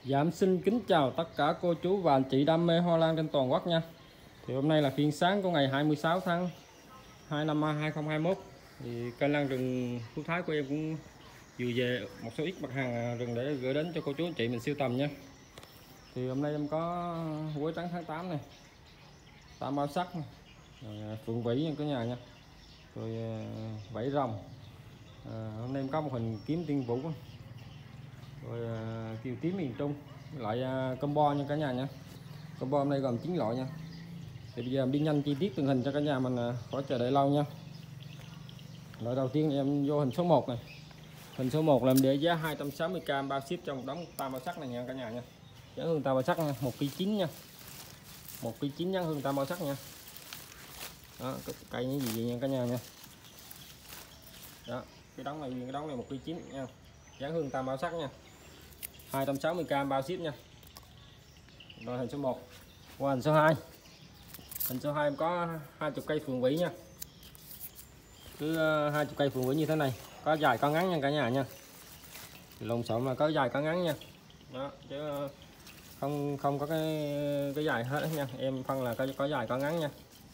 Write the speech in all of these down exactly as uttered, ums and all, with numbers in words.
Dạ, em xin kính chào tất cả cô chú và anh chị đam mê hoa lan trên toàn quốc nha. Thì hôm nay là phiên sáng của ngày hai mươi sáu tháng hai năm hai không hai mốt. Thì kênh lan rừng Phú Thái của em cũng vừa về một số ít mặt hàng rừng để gửi đến cho cô chú anh chị mình sưu tầm nha. Thì hôm nay em có quế trắng tháng tám này, tam bao sắc này, rồi phượng vĩ nha cả nhà nha, rồi vảy rồng. À, hôm nay em có một hình kiếm tiên vũ, rồi uh, kiều tím miền Trung, loại uh, combo nha cả nhà nha. Combo hôm nay gồm chín loại nha. Thì bây giờ em đi nhanh chi tiết từng hình cho cả nhà mình uh, khỏi chờ đợi lâu nha. Loại đầu tiên em vô hình số một này. Hình số một là em để giá hai trăm sáu mươi k bao ship trong một đống tam bao sắc này nha cả nhà nha. Giá hương tam bao sắc nha, một ki chín nha. một ki chín nhãn hương tam bao sắc nha. Đó, cây những gì vậy nha cả nhà nha. Đó, cái đống này cái đống này một ki chín nha. Dán hương tam bao sắc nha, hai trăm sáu mươi k bao ship nha. Rồi hình số một. Qua hình số hai. Hình số hai em có hai mươi cây phượng vĩ nha. Cứ hai mươi cây phượng vĩ như thế này, có dài có ngắn nha cả nhà nha. Lộn xộn là có dài có ngắn nha. Đó, chứ không không có cái cái dài hết nha. Em phân là có có dài có ngắn nha.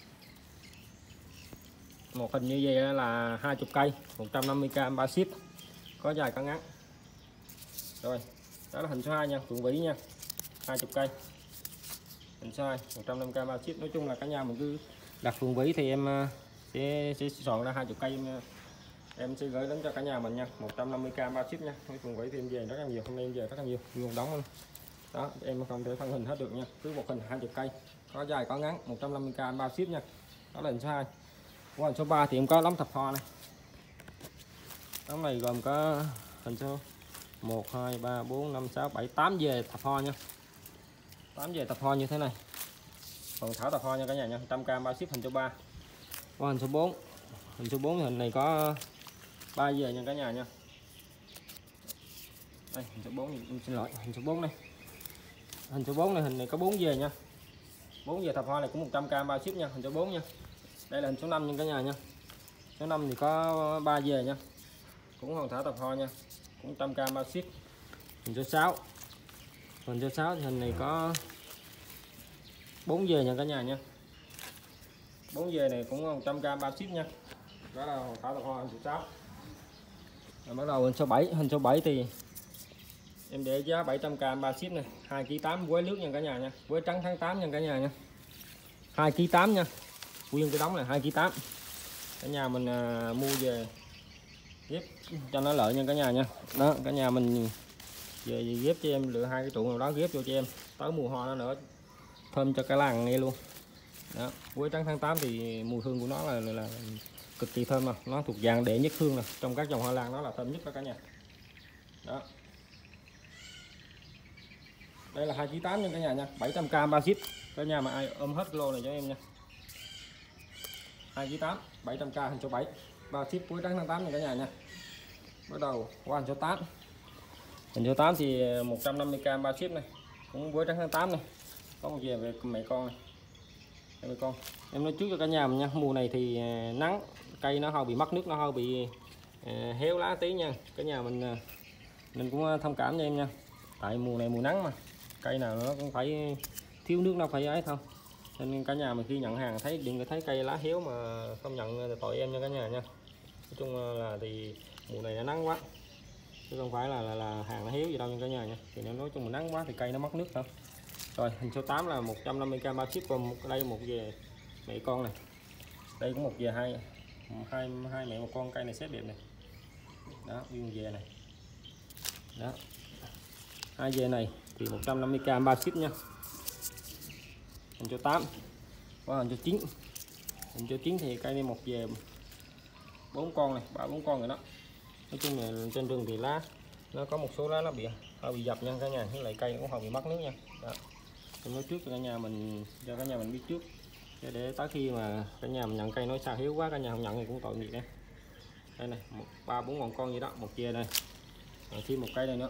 Một hình như vậy là hai mươi cây, một trăm năm mươi k bao ship, có dài có ngắn. Rồi, đó là hình số hai nha, phượng vĩ nha, hai mươi cây. Hình số hai, một trăm năm mươi k bao ship. Nói chung là cả nhà mình cứ đặt phượng vĩ thì em sẽ, sẽ soạn ra hai mươi cây, em, em sẽ gửi đến cho cả nhà mình nha, một trăm năm mươi k bao ship nha. Cái phượng vĩ thì em về rất là nhiều, hôm nay em về rất là nhiều, luôn đóng luôn. Đó, em không thể phân hình hết được nha, cứ một hình hai mươi cây, có dài có ngắn, một trăm năm mươi k bao ship nha. Đó là hình số hai. Qua hình số ba thì em có lóng thập hoa này. Đống này gồm có hình số một, hai, ba, bốn, năm, sáu, bảy, tám về thập hoa nha. tám về thập hoa như thế này. Còn thảo thập hoa nha cả nhà nha, một trăm k bao ship hình số ba. Qua hình số bốn. Hình số bốn hình này có ba về nha cả nhà nha. Đây, hình số bốn, em xin lỗi, hình số bốn này. Hình số bốn này hình này có bốn về nha. bốn về thập hoa này cũng một trăm k bao ship nha, hình số bốn nha. Đây là hình số năm nha cả nhà nha. Số năm thì có ba về nha. Cũng hoàn thảo thập hoa nha, cũng một trăm k bao ship. Hình số sáu. Hình số sáu thì hình này có bốn về nha cả nhà nha. bốn về này cũng một trăm k bao ship nha. Đó là hoàn thảo thập hoa hình số sáu. Rồi bắt đầu hình số bảy. Hình số bảy thì em để giá bảy trăm k bao ship này, hai ki tám quế nước nha cả nhà nha. Quế trắng tháng tám nha cả nhà nha. hai ki tám nha. Nguyên cái đống này hai ki tám. Cả nhà mình à, mua về ghép cho nó lợi nha cả nhà nha. Đó, cả nhà mình về ghép cho em, lựa hai cái trụ nào đó ghép vô cho em, tới mùa hoa nó nữa thơm cho cả làng nghe luôn. Đó, quế trắng tháng tám thì mùi hương của nó là, là, là cực kỳ thơm, mà nó thuộc dạng đệ nhất hương nè, trong các dòng hoa lan nó là thơm nhất đó cả nhà. Đó, đây là hai ki tám nha cả nhà nha, bảy trăm k bao ship. Cả nhà mà ai ôm hết lô này cho em nha, hai ki tám, bảy trăm k hình số bảy bao ship quế trắng tháng tám nha cả nhà nha. Bắt đầu qua hình số tám. Hình số tám thì một trăm năm mươi k bao ship này, cũng quế trắng tháng tám này, có một về về mẹ con này. Mẹ con em nói trước cho cả nhà mình nha, mùa này thì nắng, cây nó hơi bị mất nước, nó hơi bị uh, héo lá tí nha cả nhà mình. Uh, mình cũng thông cảm cho em nha, tại mùa này mùa nắng mà, cây nào nó cũng phải thiếu nước, nó phải ấy thôi. Nên cả nhà mình khi nhận hàng thấy đừng có thấy cây lá héo mà không nhận tội em nha cả nhà nha. Nói chung là thì mùa này nó nắng quá, chứ không phải là là, là hàng nó héo gì đâu nha cả nhà nha. Thì nếu nói chung mình nắng quá thì cây nó mất nước thôi. Rồi hình số tám là một trăm năm mươi k bao ship. Còn một, đây một về mẹ con này, đây cũng một về hai hai hai mẹ một con, cây này xếp đẹp này. Đó, nguyên về này. Đó, hai về này thì một trăm năm mươi k bao ship nha. Hình số tám. Qua hình số chín. Hình số chín thì cây này một về bốn con này, ba bốn con rồi đó. Nói chung là trên rừng thì lá nó có một số lá nó bị hơi bị dập nha cả nhà, với lại cây nó cũng hơi bị mất nước nha. Đó, tôi nói trước cho cả nhà mình, cho cả nhà mình biết trước, để tới khi mà cả nhà mình nhận cây nói sao hiếu quá, cả nhà không nhận thì cũng tội nghiệp đây. Đây này, một ba bốn ngọn con gì đó, một về đây, rồi thêm một cây này nữa,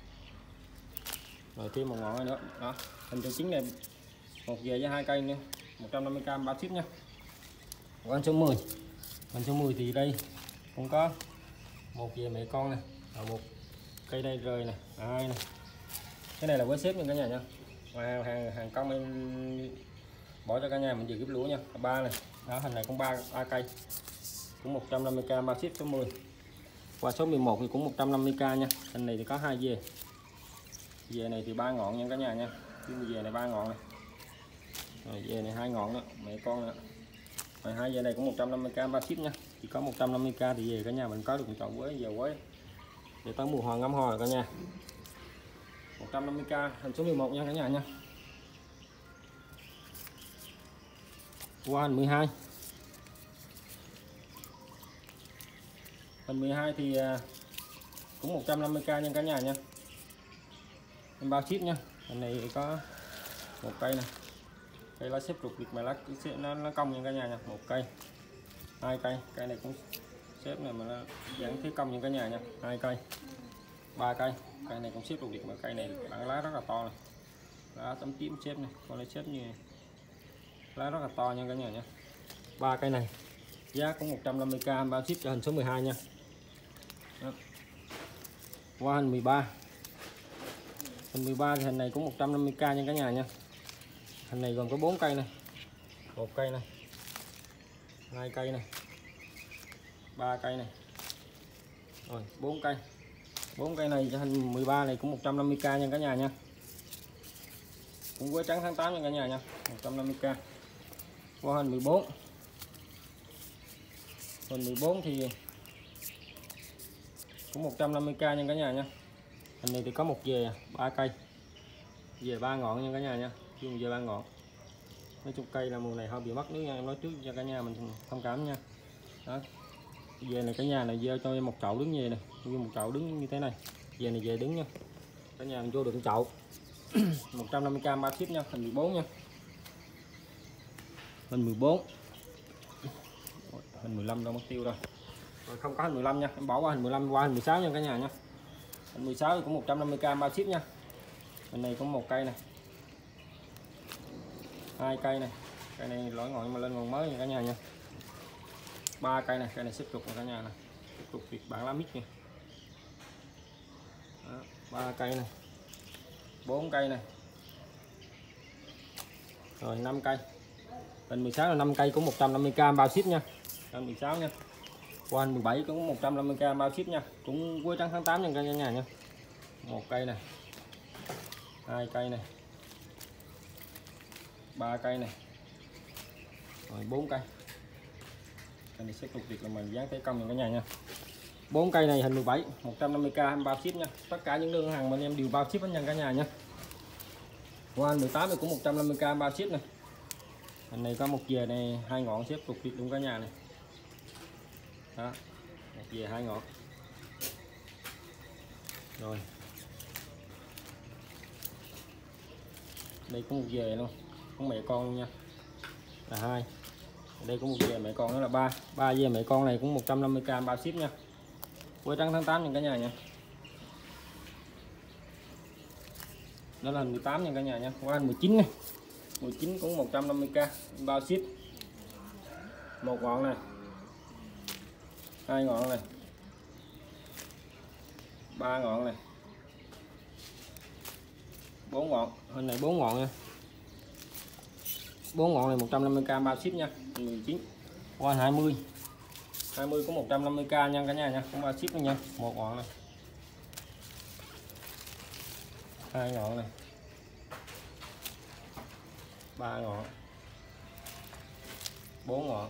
rồi thêm một ngọn này nữa. Đó, hình số chín này một về với hai cây nữa, một trăm năm mươi k bao ship nha. Con số mười. Con số mười thì đây cũng có một về mẹ con này, rồi một cây đây rời này, hai này, Cái này là với xếp nha cả nhà nha. Hàng hàng hàng công em bỏ cho cả nhà mình dự kiếp lúa nha. Ba này đó, hình này cũng ba ba cây cũng một trăm năm mươi k bao ship số mười. Qua số mười một thì cũng một trăm năm mươi k nha. Hình này thì có hai dề, dề này thì ba ngọn nha cả nhà nha. Dề này ba ngọn này, rồi dề này hai ngọn đó, mẹ con nữa. Rồi hai dề này cũng một trăm năm mươi k bao ship nha. Chỉ có một trăm năm mươi k thì về cả nhà mình có được một chậu quế giờ quế để tới mùa hoa ngắm hoa rồi cả nhà. một trăm năm mươi k hình số mười một nha cả nhà nha. Qua hình mười hai. Hình mười hai thì cũng một trăm năm mươi k nha cả nhà nha. Em bao ship nha. Hình này thì có một cây này. Cây lá xếp rục việc mà lá nó nó cong nha cả nhà nha. Một cây, hai cây, cây này cũng xếp này mà nó dạng thế cong nha cả nhà nha. Hai cây, ba cây, cây này cũng xếp rục việc mà cây này bản lá rất là to này. Lá tấm tím xếp này, con này xếp như này. Lá rất là to nha cả nhà nha. Ba cây này giá cũng một trăm năm mươi k bao ship cho hình số mười hai nha. Đó. Qua hình mười ba. Hình mười ba thì hình này cũng một trăm năm mươi k nha cả nhà nha. Hình này gồm có bốn cây này. Một cây này, hai cây này, ba cây này. Rồi, bốn cây. bốn cây này cho hình mười ba này cũng một trăm năm mươi k nha cả nhà nha. Cũng quế trắng tháng tám nha cả nhà nha, một trăm năm mươi k. Qua hình mười bốn. Hình mười bốn thì cũng một trăm năm mươi k nha cả nhà nha. Hình này thì có một dề ba cây, dề ba ngọn nha cả nhà nha, chung dề ba ngọn. Nói chung cây là mùa này hơi bị mất nước nha, em nói trước cho cả nhà mình thông cảm nha. Đó, dề này cả nhà này gieo cho em một chậu đứng về này, như một chậu đứng như thế này. Dề này dề đứng nha, cả nhà mình vô được một chậu. một trăm năm mươi k ba ship nha. Hình mười bốn nha. Hình mười bốn. Hình mười lăm đâu mất tiêu rồi. Rồi không có hình mười lăm nha, em bỏ qua hình mười lăm qua hình mười sáu nha cả nhà nha. Hình mười sáu thì cũng một trăm năm mươi k bao ship nha. Hình này có một cây này, hai cây này, cây này lỗi ngọn mà lên ngọn mới nha cả nhà nha. Ba cây này, cây này xếp trục cả nhà này, trục việc bản lá mít nha. Đó, ba cây này, bốn cây này, rồi năm cây. Hình mười sáu là năm cây cũng một trăm năm mươi k bao ship nha. Hình mười sáu nha. Qua hình mười bảy cũng một trăm năm mươi k bao ship nha, cũng quế trắng tháng tám nha cả nhà nha. Một cây này, hai cây này, ba cây này, rồi bốn cây. Cây này sẽ tục việc là mình dán thế công nha cả nhà nha. Bốn cây này hình mười bảy một trăm năm mươi k bao ship nha. Tất cả những đơn hàng mình em đều bao ship hết nha cả nhà nha. Qua hình mười tám thì cũng một trăm năm mươi k bao ship này. Hình này có một dề này hai ngọn xếp tục việc luôn cả nhà này. Đó, một dề hai ngọn. Rồi. Đây có một dề luôn, có mẹ con luôn nha. Là hai. Đây có một dề mẹ con nữa là ba. Ba dề mẹ con này cũng một trăm năm mươi k bao ship nha. Quế trắng tháng tám nha cả nhà nha. Đó là mười tám nha cả nhà nha. Qua mười chín này. mười chín cũng một trăm năm mươi k bao ship. Một ngọn này, hai ngọn này, ba ngọn này, bốn ngọn. Hình này bốn ngọn nha. bốn ngọn này một trăm năm mươi k bao ship nha. mười chín. Qua hai mươi. hai mươi có một trăm năm mươi k nha cả nhà nha, cũng bao ship luôn nha. Một ngọn này, hai ngọn này, ba ngọn, bốn ngọn,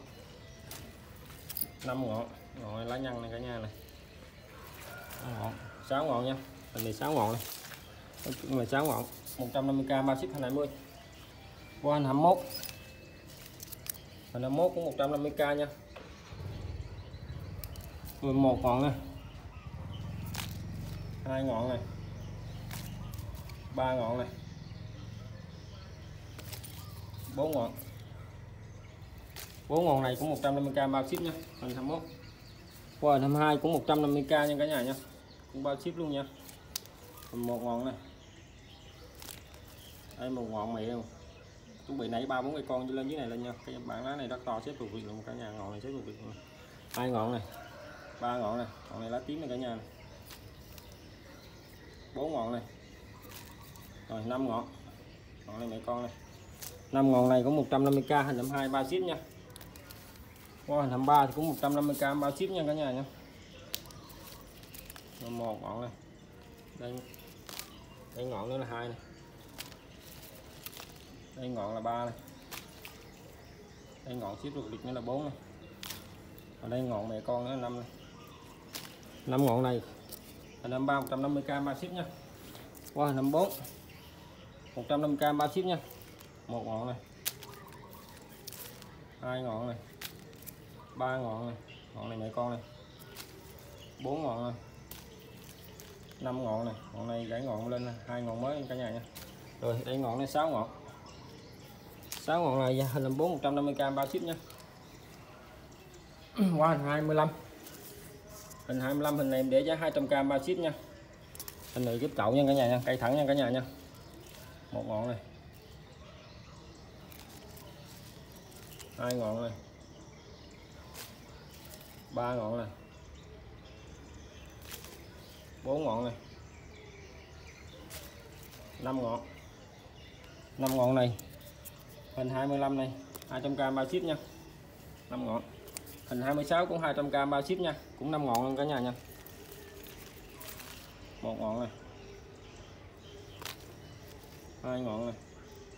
năm ngọn. Ngọn lá nhân này cả nhà này. Ngọn, sáu ngọn nha. Hình này sáu ngọn này. Nói là sáu ngọn, một trăm năm mươi k bao ship hình hai mươi. Qua hình hai mươi mốt. Hình hai mươi mốt cũng một trăm năm mươi k nha. mười một ngọn nè. Hai ngọn này. Ba ngọn này. Bốn ngọn. Bốn ngọn này cũng một trăm năm mươi k bao ship nha. Hình hai mươi mốt. Qua hình hai mươi hai cũng một trăm năm mươi k nha cả nhà nha. Cũng bao ship luôn nha. Một ngọn này. Đây một ngọn mẹ luôn. Chuẩn bị nãy ba bốn cây con lên dưới này lên nha. Cái bản lá này rất to, xếp thuộc việc luôn cả nhà. Ngọn này xếp thuộc việc luôn. Hai ngọn này, ba ngọn này, ngọn này lá tím này cả nhà này. Bốn ngọn này, Rồi năm ngọn. Ngọn này mấy con này. năm ngọn này có một trăm năm mươi k hình năm hai bao ship nha. Qua hình năm ba thì cũng một trăm năm mươi k bao ship nha cả nhà nha. Rồi một ngọn này. Đây. Đây ngọn nữa là hai này. Đây ngọn là ba này. Đây ngọn ship được lịch nữa là bốn này. Ở đây ngọn mẹ con nữa là năm này. năm ngọn này hình năm ba một trăm năm mươi k bao ship nha. Qua hình năm bốn một trăm năm mươi k bao ship nha. Một ngọn này, hai ngọn này, ba ngọn này, ngọn này mẹ con này, bốn ngọn này, năm ngọn này, ngọn này gãy ngọn lên hai ngọn mới cả nhà nha. Rồi đây ngọn này sáu ngọn, sáu ngọn này hình làm bốn một trăm năm mươi k bao ship nha. Qua hình hai mươi lăm, hình hai mươi lăm hình này em để giá hai trăm k bao ship nha. Hình này giúp chậu nha cả nhà nha, cây thẳng nha cả nhà nha. Một ngọn này, hai ngọn này, ba ngọn này, bốn ngọn này, năm ngọn, năm ngọn này hình hai mươi lăm này hai trăm k bao ship nha. năm ngọn hình hai mươi sáu cũng hai trăm k bao ship nha, cũng năm ngọn luôn cả nhà nha. Một ngọn này, hai ngọn này,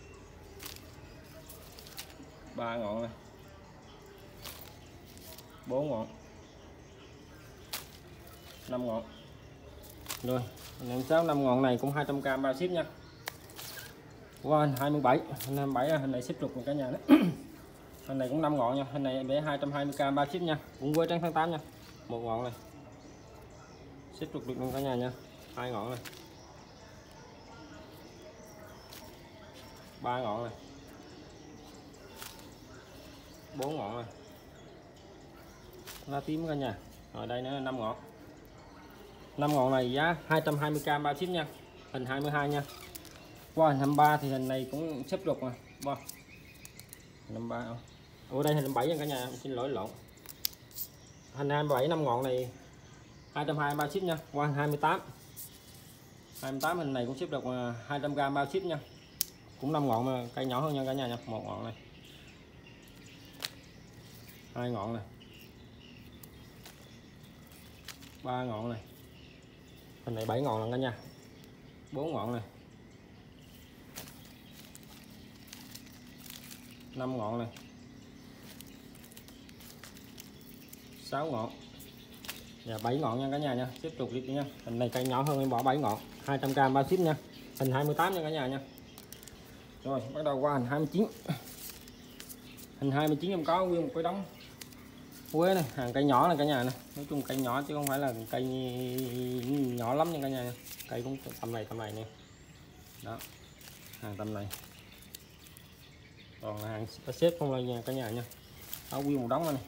ba ngọn này, bốn ngọn, năm ngọn. Rồi năm sáu năm ngọn này cũng hai trăm k bao ship nha. Qua hình hai mươi bảy, hình hai mươi bảy hình này xếp trục của cả nhà đó. Hình này cũng năm ngọn nha, hình này để hai trăm hai mươi k bao ship nha, cũng quê trắng tháng tám nha. Một ngọn này xếp trục được luôn cả nhà nha. Hai ngọn này, ba ngọn này, bốn ngọn này, lá tím cả nhà. Rồi đây nữa là năm ngọn, năm ngọn này giá hai trăm hai mươi k bao ship nha. Hình hai mươi hai nha. Qua hình hai mươi ba thì hình này cũng xếp trục mà. Wow. năm ba không? Ở đây hình năm bảy nha cả nhà, xin lỗi lộn. Hình hai mươi bảy năm ngọn này hai trăm hai mươi bao ship nha. Qua hai mươi tám, hai mươi tám hình này cũng xếp được hai trăm k bao ship nha. Cũng năm ngọn mà cây nhỏ hơn nha cả nhà nha. Một ngọn này, hai ngọn này, ba ngọn này, hình này bảy ngọn lần cả nhà. Bốn ngọn này, năm ngọn này, sáu ngọn và bảy ngọn nha cả nhà nha. Tiếp tục đi nha. Hình này cây nhỏ hơn em bỏ bảy ngọn, hai trăm k bao ship nha. Hình hai mươi tám nha cả nhà nha. Rồi bắt đầu qua hình hai mươi chín. Hình hai mươi chín em có nguyên một cái đống quế này, hàng cây nhỏ này cả nhà này. Nói chung cây nhỏ chứ không phải là cây nhỏ lắm nha cả nhà. Cây cũng tầm này tầm này nè. Đó. Hàng tầm này. Còn là hàng xếp không lên nha cả nhà nha. Đó nguyên một đống này.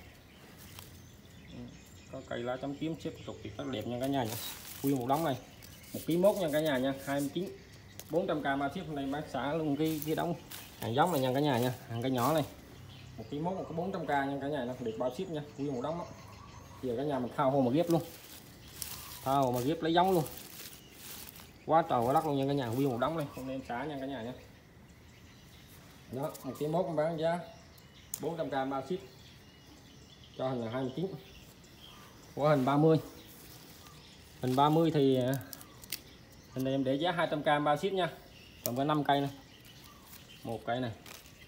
Có cây lá chấm kiếm xếp trục thì rất đẹp nha cả nhà nha. Nguyên một đống này. Một ký mốt nha cả nhà nha, hai mươi chín. bốn trăm k bao ship. Hôm nay bác xả luôn cái cái đống hàng giống này nha cả nhà nha. Hàng cây nhỏ này. Một ký mốt một cái bốn trăm k nha cả nhà, nó được bao ship nha. Nguyên một đống đó. Giờ cả nhà mình thao hồ mà ghép luôn. Thao hồ mà ghép lấy giống luôn. Quá trời quá đất luôn nha cả nhà, nguyên một đống này. Hôm nay em xả nha cả nhà nha. Đó, một ký mốt bán giá bốn trăm k bao ship. Cho hình là hai mươi chín. Qua hình ba mươi. Hình ba mươi thì hình này em để giá hai trăm k bao ship nha. Còn có năm cây này. Một cây này.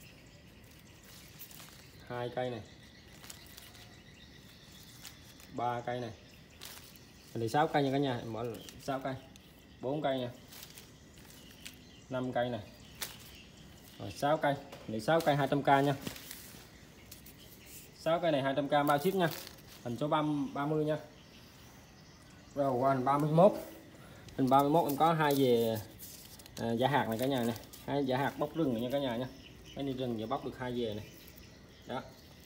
Hai cây này. Ba cây này. Hình này sáu cây nha cả nhà, em bỏ sáu cây. Bốn cây nha. Năm cây này. Rồi sáu cây, này sáu cây hai trăm k nha. sáu cây này hai trăm k bao ship nha. Hình số ba mươi nha. Rồi qua hình ba mươi mốt. Hình ba mươi mốt em có hai về à, giả hạt này cả nhà này, hai giả hạt bóc rừng này nha cả nhà nha. Cái đi rừng giờ bóc được hai về này. Đó.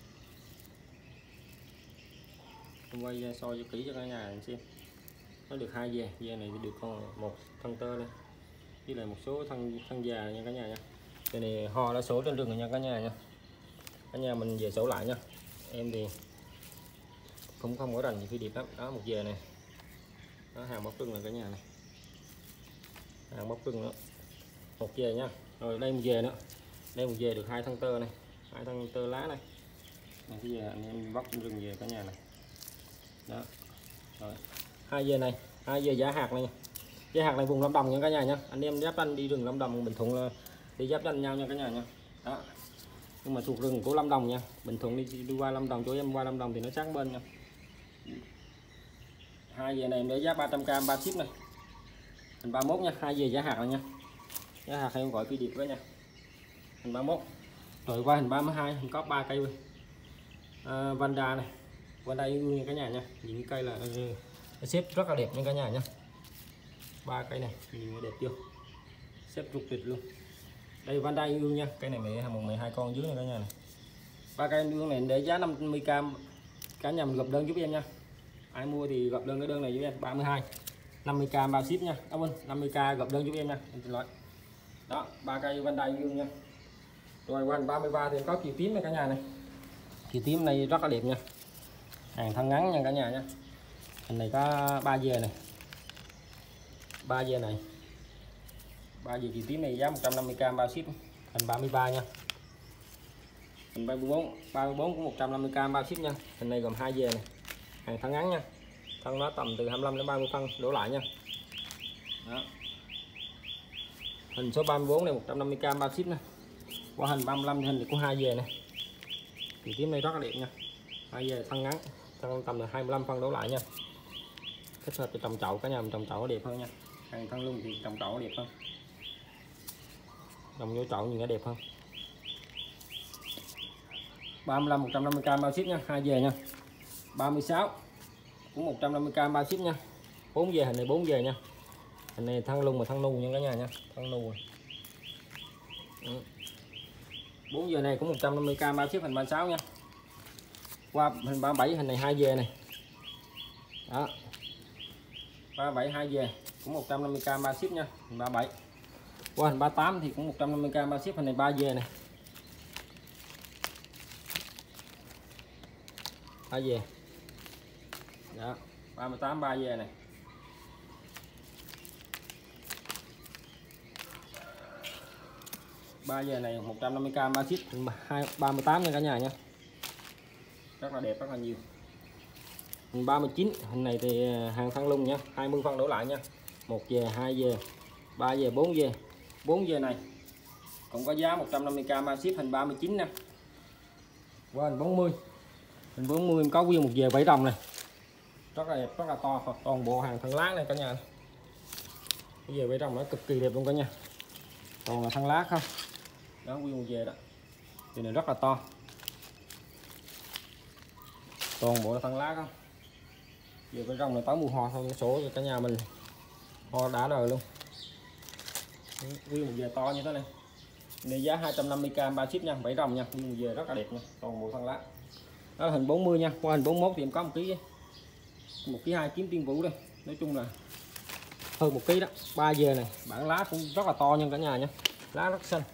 Em quay soi cho kỹ cho cả nhà xem. Nó được hai về, về này được còn một thân tơ đây. Với lại một số thân thân già nha cả nhà nha. Cái này ho đã sổ trên rừng rồi nha cả nhà nha. Cả nhà mình về sổ lại nha. Em thì cũng không có rành gì phi điệp lắm. Đó một về này. Đó hàng bóc rừng là cả nhà này. Hàng bóc rừng nữa. một về nha. Rồi đây một về nữa, đây một về được hai thân tơ này, hai thân tơ lá này. Này cái về anh em bóc rừng về cả nhà này. Đó. Rồi. Hai về này, hai về giá hạt này. Giá hạt này vùng Lâm Đồng nha cả nhà nhá. Anh em giáp ranh đi rừng Lâm Đồng, Bình Thuận là đi giáp ranh nhau nha cả nhà nha. Đó. Nhưng mà thuộc rừng của Lâm Đồng nha. Bình Thuận đi đi qua Lâm Đồng, chỗ em qua Lâm Đồng thì nó sát bên nha. Hai về này để giá ba trăm k ba ship này. Hình ba mốt nha, hai về giá hạt này nha. Giá hạt hay em gọi phi điệp với nha. Hình ba mốt. Rồi qua hình ba mươi hai, hình có ba cây à, Vanda này. Vanda yêu nha cả nhà nha. Những cây là uh, xếp rất là đẹp nha cả nhà nha. Ba cây này nhìn đẹp chưa, xếp rục rịch luôn. Đây Vanda yêu nha, cây này mẹ một mẹ hai con dưới này cả nhà này. Ba cây yêu này để giá năm mươi k, cả nhà mình gộp đơn giúp em nha. Ai mua thì gộp đơn cái đơn này giúp em ba mươi hai, năm mươi k bao ship nha. Cảm ơn, năm mươi k gộp đơn giúp em nha, em xin lỗi. Đó, ba cây Vanda yêu nha. Rồi qua ba mươi ba thì có kiều tím này cả nhà này. Kiều tím này rất là đẹp nha, hàng thân ngắn nha cả nhà nha. Hình này có ba về này, ba về này, ba về kiều tím này giá một trăm năm mươi k bao ship. Hình ba mươi ba nha, hình ba mươi bốn, ba mươi bốn cũng một trăm năm mươi k bao ship nha. Hình này gồm hai về này, hàng thân ngắn nha, thân nó tầm từ hai mươi lăm đến ba mươi phân đổ lại nha. Đó. Hình số ba mươi bốn này một trăm năm mươi k bao ship nè. Qua hình ba mươi lăm thì hình của hai về này, kiều tím này rất là đẹp nha, hai về thân ngắn, thân tầm là hai mươi lăm phân đổ lại nha. Thích hợp cho trồng chậu, cả nhà mình trồng chậu đẹp hơn nha. Hàng thân lưng thì trồng chậu đẹp hơn, trồng vô chậu nhìn nó đẹp hơn. ba mươi lăm một trăm năm mươi k bao ship nha, hai về nha. ba mươi sáu cũng một trăm năm mươi k bao ship nha. bốn về, hình này bốn về nha. Hình này thân lưng mà thân nù nha cả nhà nha, thân nù. bốn giờ này cũng một trăm năm mươi k bao ship, hình ba mươi sáu nha. Qua hình ba mươi bảy, hình này hai về này. Đó. ba mươi bảy hai về cũng một trăm năm mươi k bao ship nha, hình ba mươi bảy. Qua hình ba mươi tám thì cũng một trăm năm mươi k bao ship, hình này ba về này. ba về. Đó, ba mươi tám ba về này. ba về này một trăm năm mươi k bao ship, ba mươi tám nha cả nhà nha. Rất là đẹp, rất là nhiều. Hình ba mươi chín, hình này thì hàng thân lung nha, hai mươi phân đổ lại nha. một về, hai về, ba về, bốn về. bốn về này cũng có giá một trăm năm mươi k bao ship, hình ba mươi chín nè. Qua hình bốn mươi. Hình bốn mươi em có nguyên một về bảy đồng này. Rất là đẹp, rất là to, toàn bộ hàng thân lá này cả nhà. Cái về bảy đồng nó cực kỳ đẹp luôn cả nhà. Toàn là thân lá không. Đó, nguyên một về đó. Thì này rất là to. Toàn bộ là thân lá không. Về bên trong này tới mùa hoa thôi, số cho cả nhà mình hoa đã đời luôn. Nguyên một về to như thế này. Này giá hai trăm năm mươi k ba ship nha, bảy đồng nha, nguyên một về rất là đẹp nha, toàn bộ thân lá. Đó là hình bốn mươi nha. Qua hình bốn mươi mốt thì em có một ký, một ký hai kiếm Tiên Vũ đây. Nói chung là hơn một ký đó. Ba về này, bản lá cũng rất là to nha cả nhà nha. Lá rất xanh.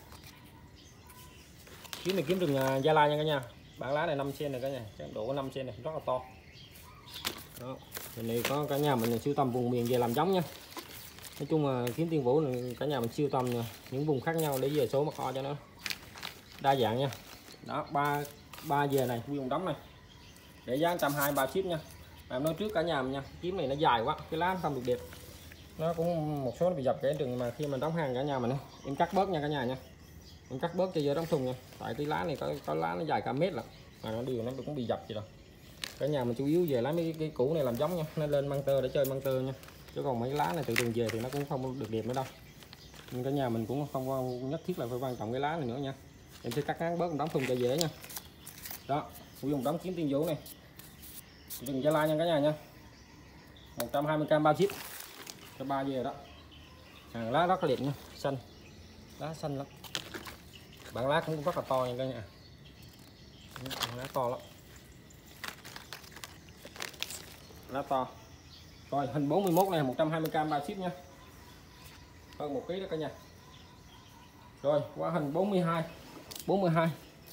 Kiếm này kiếm rừng Gia Lai nha cả nhà. Bản lá này năm xen này cả nhà, độ có năm xen này, rất là to. Đó. Cái này có cả nhà mình siêu tầm vùng miền về làm giống nha. Nói chung là kiếm Tiên Vũ này cả nhà mình siêu tầm những vùng khác nhau để về số mà kho cho nó đa dạng nha. Đó, ba ba về này nguyên đống này. Để giá một trăm hai mươi ba ship nha. Mà em nói trước cả nhà mình nha, kiếm này nó dài quá, cái lá nó không được đẹp. Nó cũng một số nó bị dập cái rừng, mà khi mình đóng hàng cả nhà mình em cắt bớt nha cả nhà nha. Em cắt bớt cho vô đóng thùng nha. Tại cái lá này có có lá nó dài cả mét lận. Mà nó điều nó cũng bị dập gì rồi. Cả nhà mình chủ yếu về lấy mấy cái, cái củ này làm giống nha, nó lên măng tơ để chơi măng tơ nha. Chứ còn mấy cái lá này từ đường về thì nó cũng không được đẹp nữa đâu. Nhưng cả nhà mình cũng không nhất thiết là phải quan trọng cái lá này nữa nha. Em sẽ cắt ngắn bớt đóng thùng cho dễ nha. Đó, dùng đóng kiếm Tiên Vũ này. Rừng Gia Lai nha cả nhà nha. một trăm hai mươi k bao ship. Cho ba về đó. Hàng lá rất là đẹp nha, xanh. Lá xanh lắm. Bản lá cũng rất là to nha cả nhà. Lá to lắm. Lá to. Rồi hình bốn mươi mốt này một trăm hai mươi k bao ship nha. Hơn một ký đó cả nhà. Rồi qua hình bốn mươi hai. bốn mươi hai.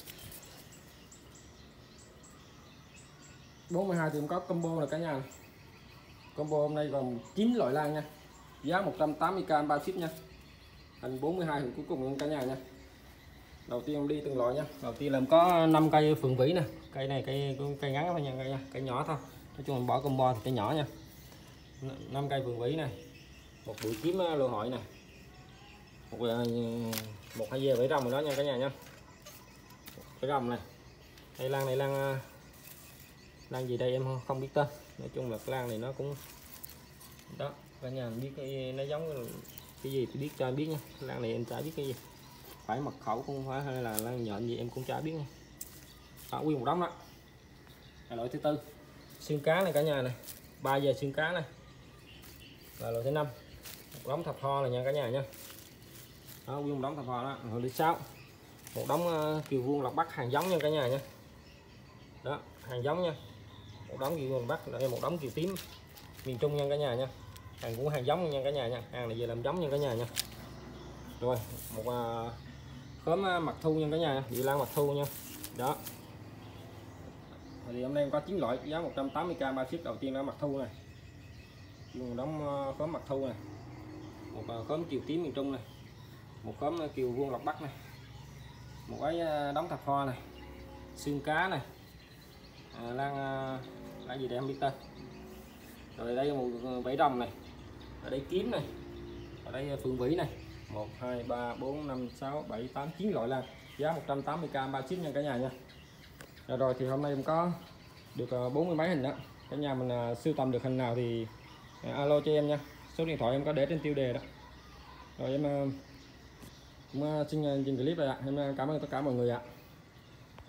bốn mươi hai thì cũng có combo này cả nhà. Combo hôm nay gồm chín loại lan nha. Giá một trăm tám mươi k bao ship nha. Hình bốn mươi hai hình cuối cùng nha cả nhà nha. Đầu tiên em đi từng loại nha. Đầu tiên là em có năm cây phượng vĩ nè. Cây này cây cây ngắn thôi nha, cây nha, cây nhỏ thôi. Nói chung mình bỏ combo thì cây nhỏ nha. năm cây phượng vĩ này. Một bụi kiếm lô hội này. Một một hai dê bảy rồng rồi đó nha cả nhà nha. Cái rồng này. Đây lan này lan lan gì đây em không biết tên. Nói chung là cái lan này nó cũng đó cả nhà biết cái nó giống cái gì thì biết cho em biết nha. Lan này em chả biết cái gì, phải mật khẩu cũng phải hay là lan nhện gì em cũng chả biết nha. Đó, nguyên một đống đó. Là loại thứ tư xương cá này cả nhà này, ba giờ xương cá này. Là loại thứ năm một đống thập ho này nha cả nhà nha. Đó, nguyên một đống thập ho đó. Rồi thứ sáu một đống uh, kiều vuông lọc bắc hàng giống nha cả nhà nha. Đó, hàng giống nha. Một đống kiều vuông bắc, đây một đống kiều tím miền Trung nha cả nhà nha. Hàng cũng hàng giống nha cả nhà nha. Hàng này về làm giống nha cả nhà nha. Rồi một uh, khóm uh, mặt thu nha cả nhà, vị lan mặt thu nha. Đó. Thì hôm nay em có chín loại giá một trăm tám mươi k, ba ship. Đầu tiên là mặt thu này. Một đống uh, khóm mặt thu này. Một uh, khóm kiều tím miền Trung này. Một khóm uh, kiều vuông lọc bắc này. Một cái uh, đống thập hoa này. Xương cá này. À, lan uh, lan gì để em biết tên. Rồi đây một vảy rồng này. Ở đây kiếm này. Ở đây phượng vĩ này. một hai ba bốn năm sáu bảy tám chín loại lan, giá một trăm tám mươi k, ba ship nha cả nhà nha. Rồi, rồi thì hôm nay em có được bốn mươi mấy hình đó. Cả nhà mình sưu tầm được hình nào thì alo cho em nha. Số điện thoại em có để trên tiêu đề đó. Rồi em cũng xin dừng clip rồi ạ. Em cảm ơn tất cả mọi người ạ.